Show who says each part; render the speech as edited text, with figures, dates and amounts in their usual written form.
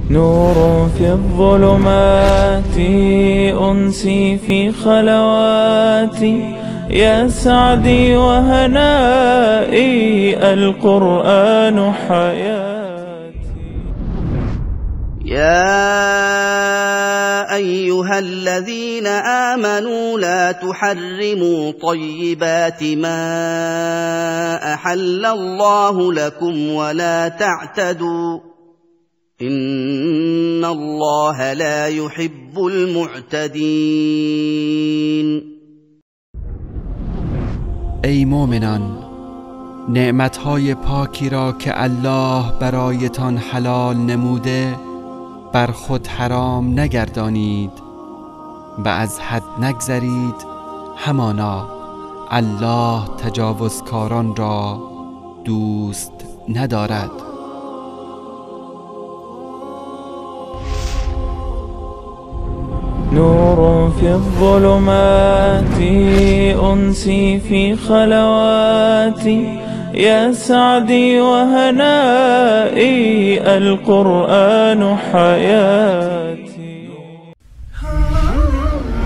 Speaker 1: نور في الظلمات أنسي في خلواتي، يا سعدي وهنائي القرآن حياتي.
Speaker 2: يا أيها الذين آمنوا لا تحرموا طيبات ما أحل الله لكم ولا تعتدوا إن الله لا يحب المعتدين.
Speaker 3: ای مؤمنان، نعمتهای پاکی را که الله برایتان حلال نموده بر خود حرام نگردانید و از حد نگذرید، همانا الله تجاوزکاران را دوست ندارد.
Speaker 1: نور في الظلمات أنسي في خلواتي، يا سعدي وهنائي القرآن حياتي.